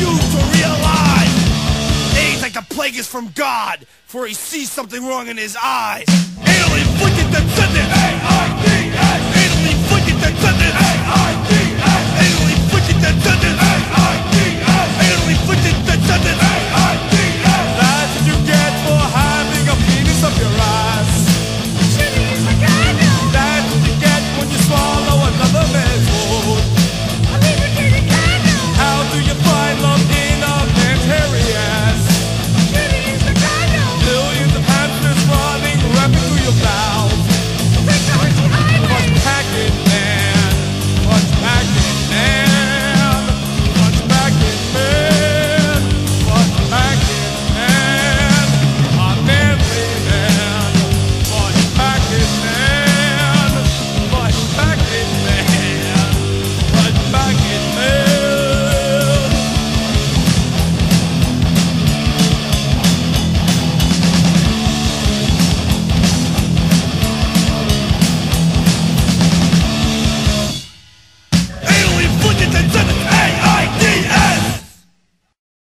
refuse to realize AIDS like the plague is from God, for he sees something wrong in his eyes. Anally inflicted descendants, A.I.D.S.